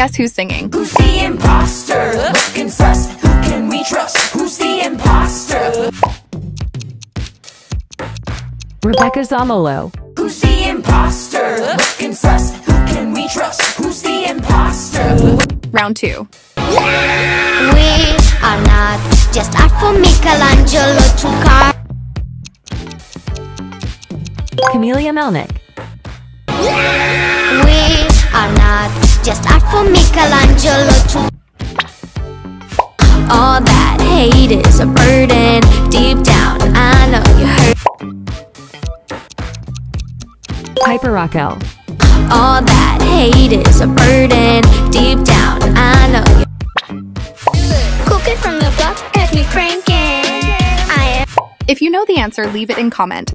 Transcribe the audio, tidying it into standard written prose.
Guess who's singing? Who's the imposter? Looking sus, who can we trust? Who's the imposter? Rebecca Zamolo. Who's the imposter? Looking sus, who can we trust? Who's the imposter? Round 2. We are not just art from Michelangelo to carve. Camelia Melnick. We are not just art from Michelangelo to. All that hate is a burden. Deep down, I know you hurt. Piper Raquel. All that hate is a burden. Deep down, I know you. Cooking from the block, catch me cranking. If you know the answer, leave it in comment.